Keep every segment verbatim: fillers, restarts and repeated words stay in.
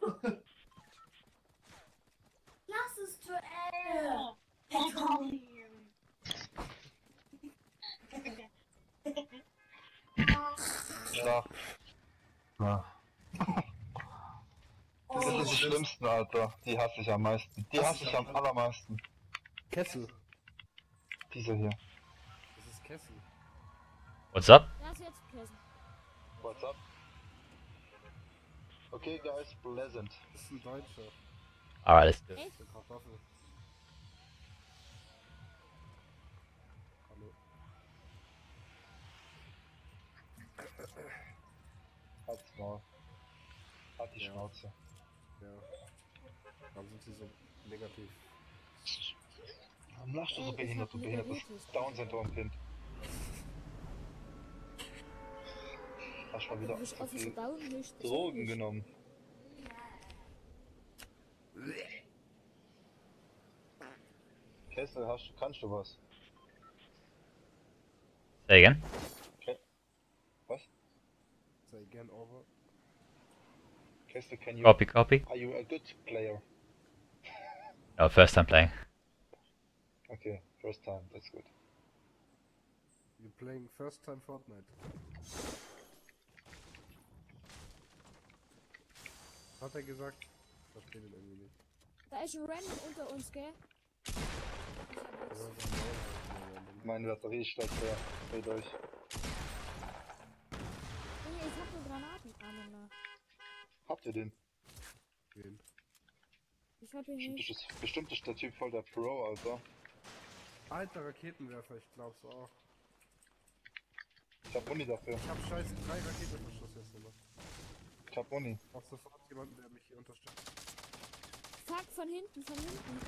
Lass es zu Ende. Ja. Ja. Das sind die schlimmsten, Alter. Die hasse ich am meisten. Die hasse ich am allermeisten. Kessel. Diese hier. Das ist Kessel. What's up? Das ist jetzt Kissen. What's up? Okay, guys, pleasant. Das ist ein Deutscher. Alright, let's do it. Echt? Der Kartoffel. Hallo. Halt's Maul. Halt die Ja. Schnauze. Ja. Warum sind sie so negativ? Warum lachst du so Ey, ich behindert, hab du behindertes Diabetes. Down-Syndrom-Kind? Hast schon wieder Du bist zu auf so viel down nicht. Drogen genommen. Kessel, hast, kannst du was? Say again? Was? Say again over. Kessel, can you... Copy, copy. Are you a good player? No, first time playing. Okay, first time, that's good. You're playing first time Fortnite. Hat er gesagt? Ich verstehe den irgendwie nicht. Da ist ein Random unter uns, gell? Das ist ein Maul. Meine Batterie steigt her. Dreht euch. Junge, ich hab nur Granatenarme nach. Habt ihr den? Wen? Ich hab ihn Bestimmt nicht. ist, das- bestimmt ist der Typ voll der Pro, Alter. Alter Raketenwerfer, ich glaub's auch. Ich hab Uni dafür. Ich hab scheiß drei Raketenverschuss jetzt immer. Ich hab Uni. Auch sofort jemanden, der mich hier unterstützt. Fuck, von hinten, von hinten.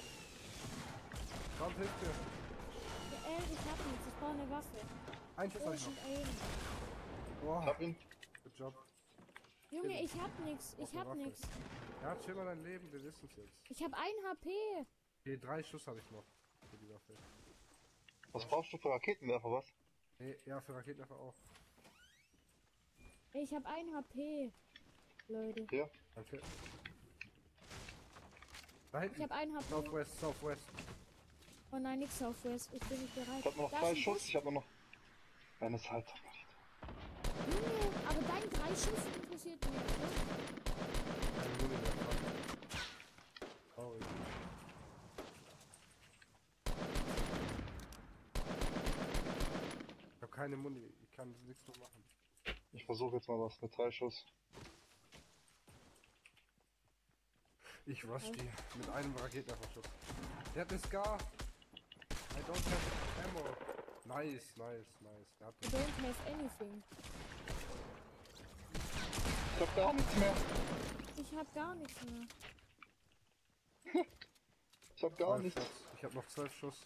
Komm, hilf mir. Ja, ey, ich hab nichts, ich brauche eine Waffe. Ein Schuss hab ich Ocean noch. Aim. Ich Boah, hab ihn. good job. Junge, ich hab nix, Auf ich eine hab Waffe. nix. Ja, chill mal dein Leben, wir wissen's jetzt. Ich hab ein H P. Okay, drei Schuss habe ich noch. Für die Waffe. Was brauchst du für Raketenwerfer, was? Nee, ja, für Raketenwerfer auch. Ich hab ein H P. Leute. Hier? Danke. Da Ich hinten. hab ein H P. Southwest, Southwest. Oh nein, nix Southwest. Ich bin nicht bereit. Ich hab nur noch Da drei ist ein Schuss. Bus. Ich hab nur noch... Eine Zeit. Junge, aber dein drei Schuss interessiert mich, ne? Keine Muni mehr. Traurig. Ich hab keine Muni, ich kann nichts mehr machen. Ich versuche jetzt mal was mit drei Schuss. Ich rush die mit einem Raketenwerferschuss. Der hat eine Scar. I don't have ammo. Nice, nice, nice. Der hat You don't have anything. Ich hab gar nichts mehr. Ich hab gar nichts mehr. Ich hab gar zwölf nichts. Schuss. Ich hab noch zwölf Schuss.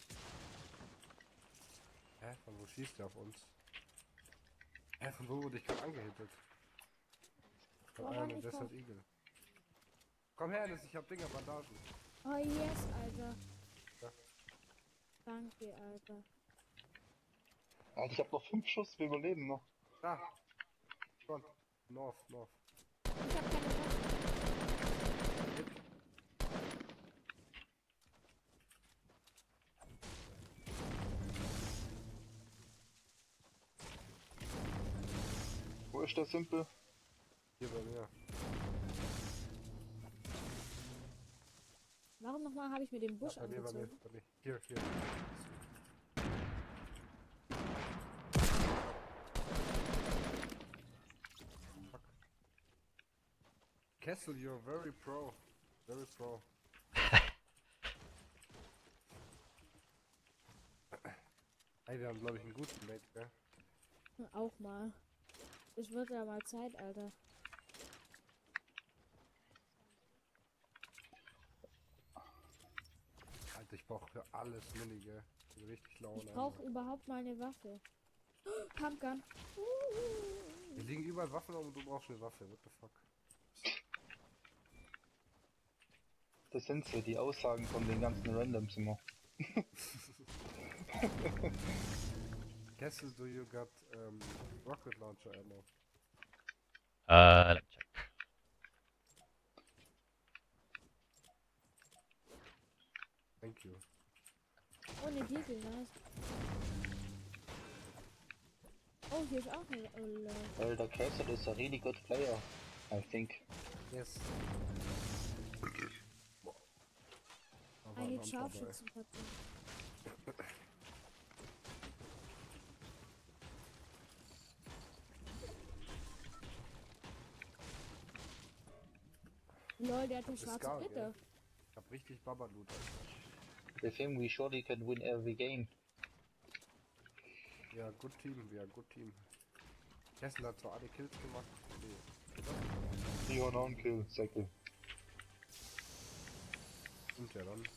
Hä? Von wo schießt der auf uns? Hä? Von wo wurde ich gerade angehittet? Von Woran einem ich Desert komm- Eagle. Komm her, Alice, ich hab Dinger, Bandagen. Oh yes, Alter. Ja. Danke, Alter. Alter, ich hab noch fünf Schuss. Wir überleben noch. Da! Front. North, North. Ich hab keine Waffe. Wo ist der Simpel? Hier bei mir. Warum nochmal habe ich mir den Busch Ja, bei mir, bei mir, angezogen? bei mir. Hier, hier. Fuck. Kessel, you're very pro. Very pro. Ey, wir haben glaube ich einen guten Mate, gell? Auch mal. Es wird ja mal Zeit, Alter. Alter, ich brauche für alles Mini, gell? Ich bin richtig Laune. Ich brauche Alter. überhaupt mal eine Waffe. Pumpgun. Hier liegen überall Waffen rum und du brauchst eine Waffe. What the fuck? Das sind so die Aussagen von den ganzen Randoms immer. Kessel, do you got um, rocket launcher ammo? Uh, let me check. you. Ohne Diegel, nice. Oh, hier ist auch ein Ola. Well, the Castle is a really good player, I think. Yes. Aber Ein Land dabei. Scharfschützenpapier. Lol, der hat eine Das ist schwarze geil, Bitte. gell? Ich hab richtig Babalut, Alter. With him we surely can win every game. Ja, good Team, ja, good Team. Kessel hat zwar alle Kills gemacht. Nee, Leon on kill, Säcke. stimmt ja dann.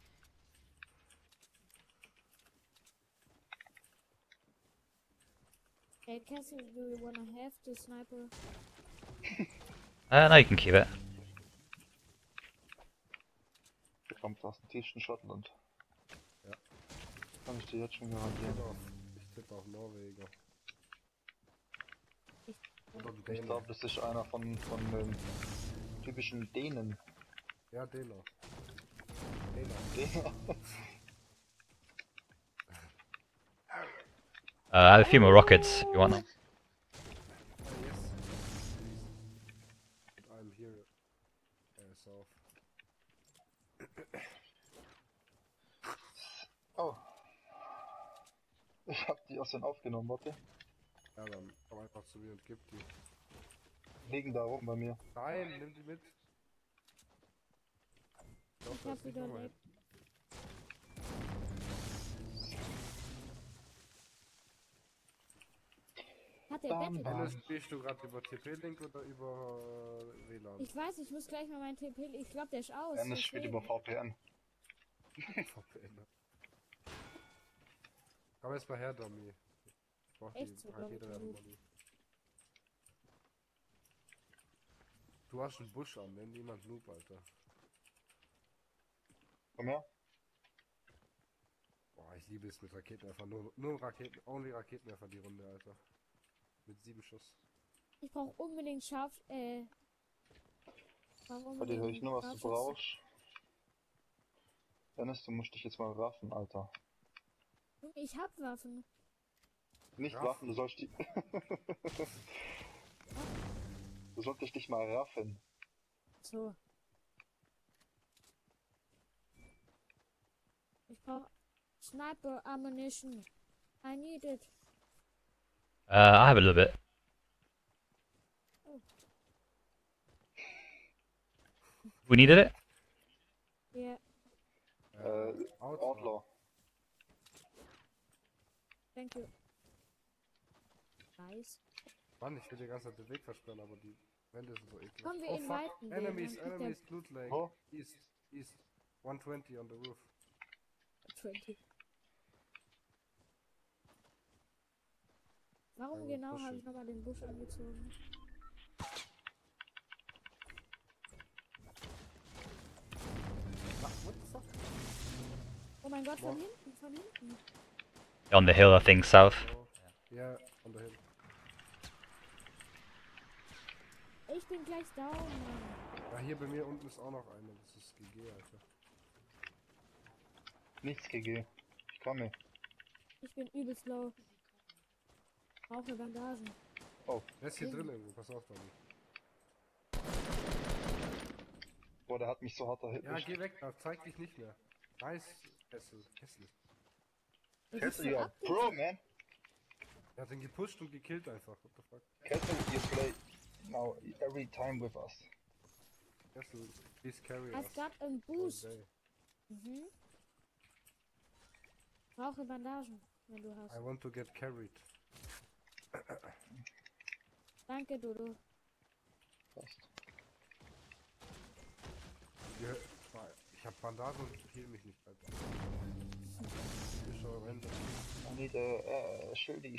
Hey, Castle, do you wanna have the sniper? Uh, no, you can keep it. Der kommt aus dem Tisch in Schottland. Ja. Kann ich dir jetzt schon Ich garantieren. tippe auf, ich tippe auf Norweger. Ich- Oder Ich Dänen. glaube, das ist einer von, von den typischen Dänen. Ja, Däner. Däner. Däner. Uh, I have a few more rockets if you want them. Ah, yes. And I'm here. Uh, so. Oh. Ich hab die aus den aufgenommen, warte. Ja, dann komm einfach zu mir und gib die. Liegen da oben bei mir. Nein, nimm die mit. Ich Ich hab wieder nochmal. Lag. Hat der Bam, Battle? bam. Dennis, spielst du gerade über T P-Link oder über äh, W L A N? Ich weiß, ich muss gleich mal mein T P. Ich glaube, der ist aus. Dennis spielt deswegen. über V P N. V P N. Komm jetzt mal her, Domi. Ich brauch Echt die so, Rakete Domi, werden gut. Money. Du hast einen Busch an, nenn niemand Noob, Alter. Komm her. Boah, ich liebe es mit Raketenwerfer. Nur, nur Raketen, only Raketenwerfer die Runde, Alter. Mit sieben Schuss. Ich brauche unbedingt scharf. Äh. brauch Bei dir höre ich unbedingt nur, was du Scharfschützen. brauchst. Dennis, du musst dich jetzt mal raffen, Alter. Junge, ich hab Waffen. Nicht Raffen? raffen, du sollst die... Du solltest dich mal raffen. So. Ich brauche Sniper Ammunition. I need it. Uh, I have a little bit. We needed it? Yeah, Äh, Outlaw. thank you. Nice. Mann, ich will die ganze Zeit den Weg versperren, aber die Wände sind so ekelhaft. Komm, wir Oh fuck, inviten den, enemies, dann kriegt der- enemies, Loot Lake. Wo? East, east. one twenty on the roof. zwanzig. Warum Ja, genau pushen. habe ich nochmal den Busch angezogen? Ah, what the fuck? Oh mein Gott, von Wo? hinten, von hinten. On the hill, I think, south. Oh. Yeah, on the hill. Ich bin gleich down, Mann. Ja, hier bei mir unten ist auch noch eine. Das ist G G, Alter. Nichts G G. Ich komme. Ich bin übelst low. Brauche Bandagen. Oh, Der ist hier drin irgendwo, pass auf, Tommy. boah, der hat mich so hart Ja, erwischt. geh weg, da zeig dich nicht mehr. Nice, Kessel, Kessel. Das ist Kessel, so you are abge- pro, man. Er hat ihn gepusht und gekillt einfach. What the fuck? Kessel, you play now every time with us. Kessel, please carry I've us. got a all boost. day. Mhm. Brauche Bandagen, wenn du hast. I want to get carried. Danke, Dodo. Passt. Ja, ich hab Bandagen und ich heal mich nicht, Alter. Ich schau random. I need a uh, shieldies.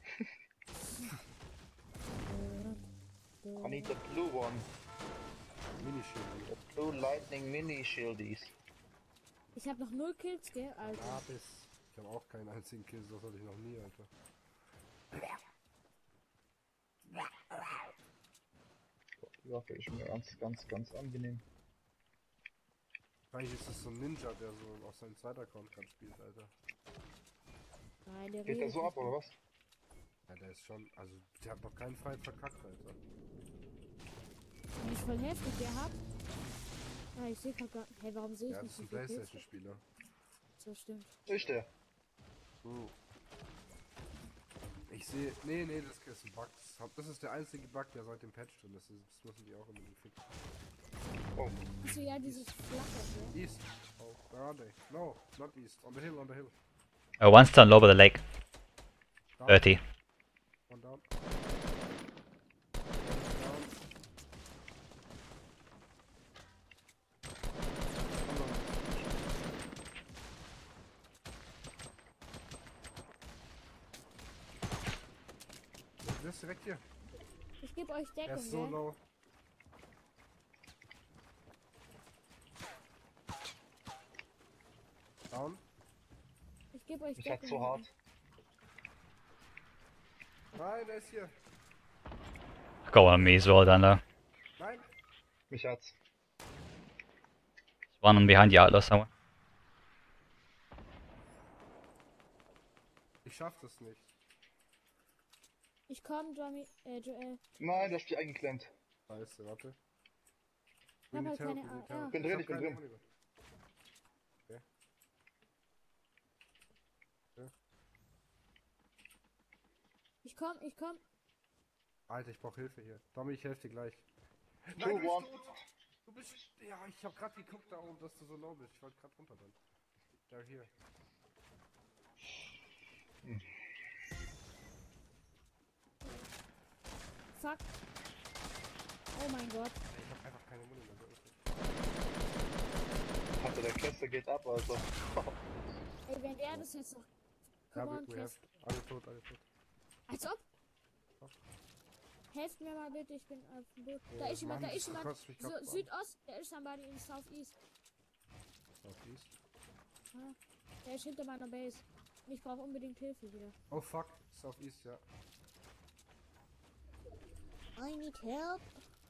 I need the blue one. Minischild. The blue lightning mini shieldies. Ich habe noch null Kills, gell, Alter. Ah, bis. Ich hab auch keinen einzigen Kill, das hatte ich noch nie, Alter. Die Waffe ist mir ganz, ganz, ganz angenehm. Wahrscheinlich ist das so ein Ninja, der so auf seinem zweiten Account gerade spielt, Alter. Nein, der Geht der redet so ab, nicht. oder was? Ja, der ist schon, also der hat noch keinen Fight verkackt, Alter. Wenn ich voll heftig, der hat. Ah, ich sehe gar nicht. Hey, warum sehe ich Ja, das nicht ist ein so viel Kills? Playstation-Spieler. So stimmt. Ich der. Hm. Ich sehe, nee, nee, das ist ein Bug. Das hab- Das ist der einzige Bug, der seit dem Patch drin ist. Das müssen die auch unbedingt fixen. Oh, Achso, ja, dieses flache, ne? East. Oh, where are they? No, not east. On the hill, on the hill. Uh, one's down low by the lake. Down. thirty. One down. One down. Der ist direkt hier. Ich gebe euch Er Deckung, ist so gell? low. Down. Ich gebe euch ich Deckung. hatte so hart. Nein, der ist hier. Got one on me as well down low. Nein. Mich hat's. One on behind you outlaw somewhere. Ich schaff das nicht. Ich komm, Johnny, äh, Joel. Nein, du hast dich eingeklemmt. Scheiße, warte. Ich hab We halt need help, keine we need A R. help. Bin drin, hab ich bin keine drin. Money mehr. Ich komm, ich komm. Alter, ich brauch Hilfe hier. Tommy, ich helfe dir gleich. Two, Nein, du bist one. tot. Du bist... Ja, ich hab grad geguckt darum, dass du so low bist. Ich wollte grad runter dann. Der hier. Fuck. Oh mein Gott. Ich hab einfach keine Money mehr. So ist es. Hatte der Kessel geht ab, also. Ey, wenn der das jetzt noch. Ja, Come we, on, we Chris. have... Alle tot, alle tot. Als ob. Helft mir mal bitte, ich bin auf dem Boot. Da Oh, ist jemand, da Mann, ist du jemand. kotzt mich So, grad an. Südost, der ist somebody in Southeast. Southeast. Ah, der ist hinter meiner Base. Und ich brauche unbedingt Hilfe wieder. Oh fuck, Southeast, ja. I need help.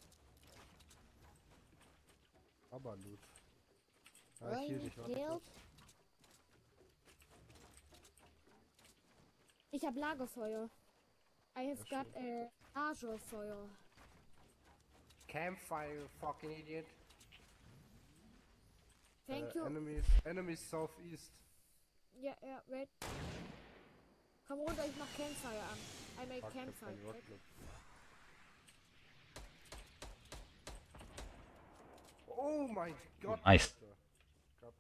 Aber Loot. Ja, ich I heal need dich, warte help. kurz. Ich hab Lagerfeuer. I have Ja, got äh, Lagerfeuer. Campfire, you fucking idiot. Thank Äh, you. Enemies, enemies Southeast. Ja, ja, wait. Komm runter, ich mach Campfire an. I make Fuck, ich hab Campfire. keine wait. Rocket. Oh mein Gott. Nice. Alter. Gott.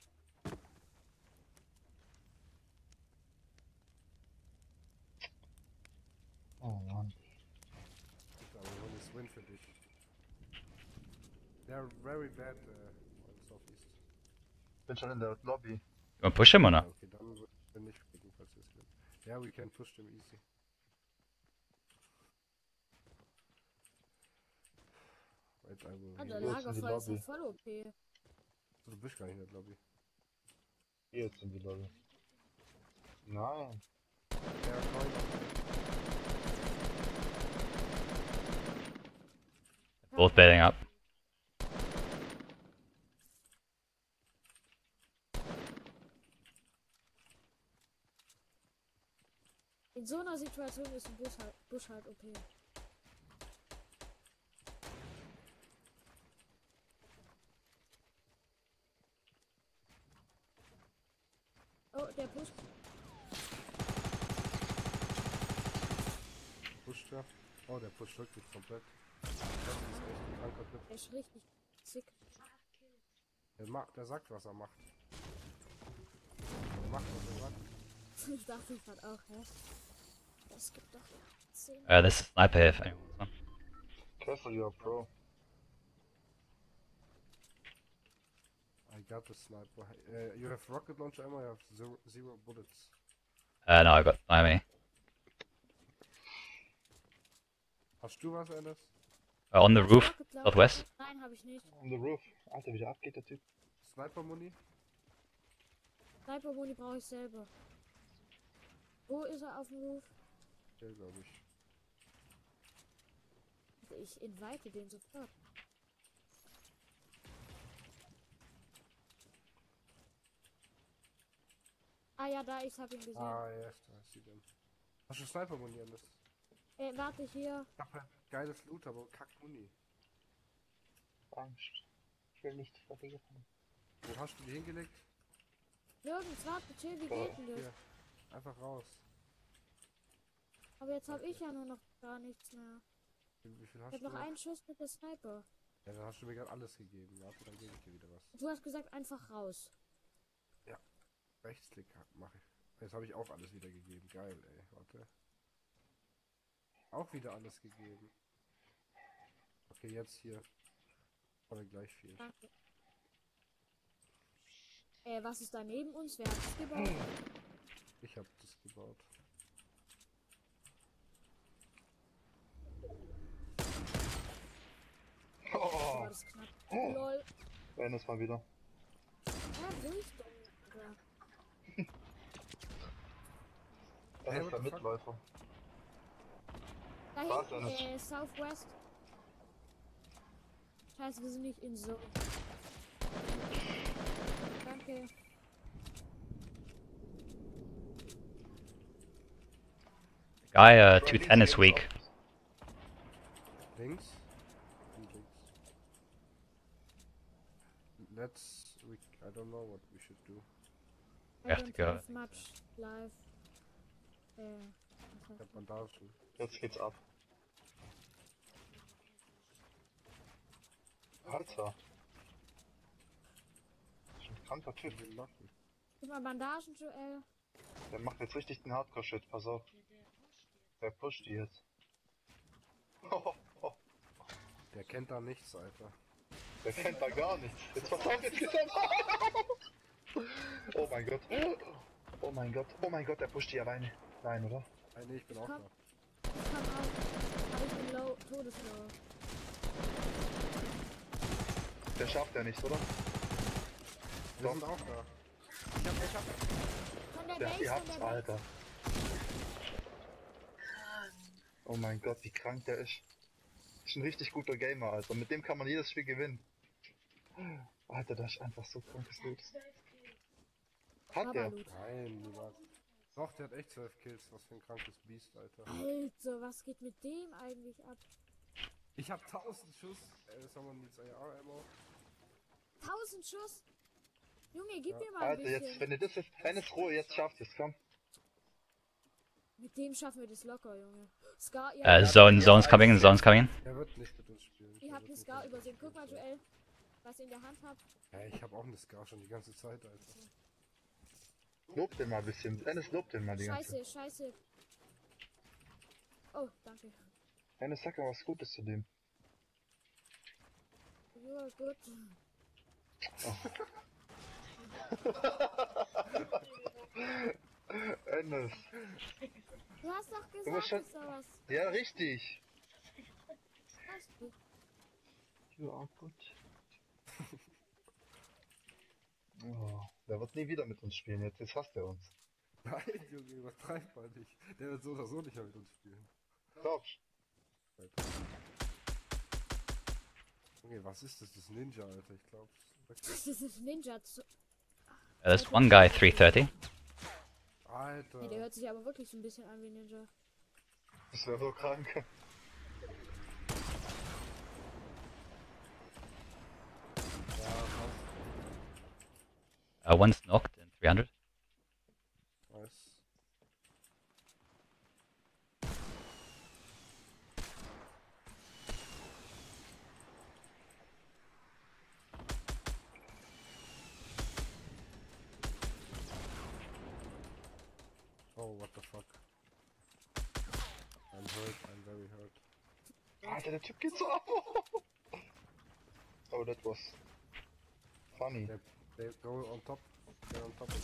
Oh Mann. Aber one is win für dich. They're very bad uh, on Southeast. Bin schon in der Lobby. You wanna push him or Ja, not? okay, dann wird wir nicht fliegen, falls wir es gewinnen. Ja, we can push them easy. Wait, I will Ah, der heal. Jetzt in die Lagerfeuer ist ja Lobby. voll O P. Du bist gar nicht in der Lobby. Hier jetzt in die Lobby. Nein. Der Coin. Both bailing up. In so einer Situation ist ein Busch halt, Busch halt O P. Oh, der Busch. Pusht er. Oh, der pusht wirklich komplett. Das ist echt ein kranker Typ. Der ist richtig sick. Der, macht, der sagt, was er macht. Der macht, was er sagt. Ich dachte ich gerade auch, hä? Es gibt doch zehn. Uh, there's a sniper here if anyone wants one. Kessel, you're a pro. I got the sniper. Uh, you have rocket launcher ammo, you have zero, zero bullets. Uh, no, I got I mean, Hast du was, Anders? uh, on the Hast roof, Rocket Launcher? southwest. Nein, habe ich nicht. On the roof. Alter, wie der abgeht, der Typ. Sniper-Muni? Sniper Muni brauche ich selber. Wo ist er auf dem Roof? Hier, glaube ich. Ich invite den sofort. Ah ja, da, ich hab ihn gesehen. Ah, ja, da ist sie denn. Hast du Sniper-Muni an das? Äh, warte hier. Ich hab halt geiles Loot, aber kack Muni. Angst. Ich will nicht verlieren. Wo hast du die hingelegt? Nirgends, warte, chill, wie Oh, geht denn das? Hier. Einfach raus. Aber jetzt habe ich ja nur noch gar nichts mehr. Wie, wie viel Ich hast habe du? noch einen Schuss mit der Sniper. Ja, dann hast du mir gerade alles gegeben. Warte, dann gebe ich dir wieder was. Du hast gesagt, einfach raus. Rechtsklick mache ich. Jetzt habe ich auch alles wieder gegeben. Geil, ey. Warte. Auch wieder alles gegeben. Okay, jetzt hier. Oder gleich viel. Danke. Äh, was ist da neben uns? Wer hat das gebaut? Ich habe das gebaut. War Oh, das knapp. Oh. Lol. Eines mal wieder. Ja, ruhig doch. Alter. Das Hey, ist what der the fuck? Mitläufer. Da Was hinten, denn? äh, Southwest. Scheiße, wir sind nicht in so. Danke. Guy, uh, two ten is weak. Links. Und links. Let's. We, I don't know what we should do. I have to don't go. have much life. Äh, was Ich heißt hab Bandagen. Jetzt geht's ab. Alter. Das ist ein kranker Typ. Den Locken. Gib mal Bandagen, Joel. Der macht jetzt richtig den Hardcore-Shit, pass auf. Der pusht die jetzt. Oh, oh, Der kennt da nichts, Alter. der kennt da gar nichts. Jetzt pass auf, jetzt geht's ab. Oh mein Gott. Oh mein Gott. Oh mein Gott, der pusht die alleine. Nein, oder? Nein, nee, ich bin auch Komm. da. Ich kann auch. Aber ich bin low, todeslow. Der schafft ja nichts, oder? Wir Doch. sind auch da. Ich hab, ich hab. Von der Der, Base, ihr von habt's, der Base. Alter. Oh mein Gott, wie krank der ist. Ist ein richtig guter Gamer, Alter. Mit dem kann man jedes Spiel gewinnen. Alter, das ist einfach so krankes Loot. Hat der? Babalut. Nein, niemals. Doch, der hat echt zwölf Kills. Was für ein krankes Biest, Alter. Alter, was geht mit dem eigentlich ab? Ich hab tausend Schuss. Äh, someone needs A R-Ammo. tausend Schuss? Junge, gib Ja. mir mal ein Alter, bisschen. jetzt, wenn ihr das jetzt, eines Ruhe, jetzt schafft es, komm. Mit dem schaffen wir das locker, Junge. Scar, ihr, Uh, habt, zone, zone's coming, zone's coming. Er wird nicht mit uns spielen. ihr Er habt wird den nicht Scar mit uns übersehen. Guck mal, spielen. Joel, was ihr in der Hand habt. Ja, ich hab auch eine Scar schon die ganze Zeit, Alter. Lob den mal ein bisschen. Eines lobt den mal die ganze Zeit. Scheiße, scheiße. Oh, danke. Eines sag mal was Gutes zu dem. Ja, gut. Eines. Du hast doch Du musst gesagt, schon- ist da was. Ja, richtig. Hast du? You are good. Oh, der wird nie wieder mit uns spielen, jetzt, jetzt hasst er uns. Nein, Junge, übertreib mal nicht. Der wird so oder so nicht mehr mit uns spielen. Glaubst Alter. Junge, was ist das? Das ist Ninja, Alter. Ich glaub's. Das ist Ninja. Zu Uh, there's one guy, three thirty. Alter. nee, der hört sich aber wirklich so ein bisschen an wie Ninja. Das wäre so krank. Ja, fast. Uh, one's knocked in three hundred. Nice. Oh, what the fuck. I'm hurt, I'm very hurt. Alter, der Typ geht so ab. Oh, that was funny. They, they go on top. They're on top of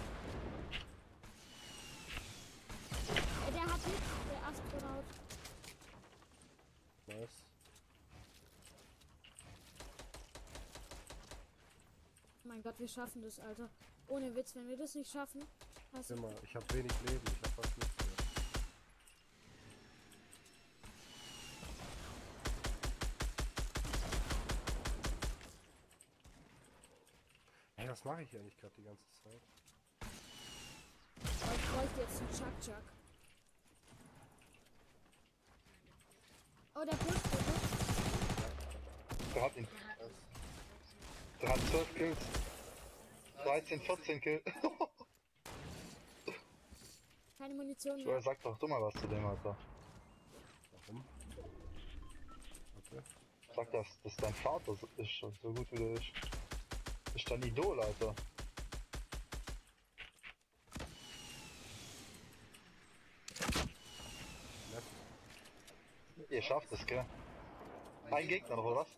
Äh, der hat Hit, der Astronaut. Nice. Oh mein Gott, wir schaffen das, Alter. Ohne Witz, wenn wir das nicht schaffen. Hast du Immer, ich hab wenig Leben, ich hab fast nichts mehr. Hey, was mache ich eigentlich gerade die ganze Zeit? bräuchte jetzt einen Chuck-Chuck. Oh, der pusht, der pusht. Der hat ihn. Der hat zwölf Kills. dreizehn, vierzehn Kills. Keine Munition So, mehr. sag doch du mal was zu dem, Alter. Warum? Warte. Sag das, dass dein Vater so ist, so gut wie der ist. Ist dein Idol, Alter. Ihr schafft es, gell? Ein Gegner noch, oder was?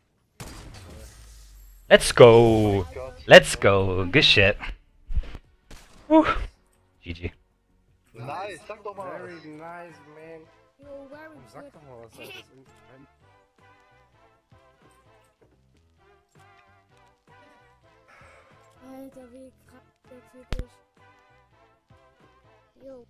Let's go. Gott. Let's go. Good shit. Whew. G G. Nice, sag doch mal Very was. nice, man. Yo, very Komm, sag good. doch mal was. Das ist in, wenn, Alter, wie krank der Typ ist. Jo.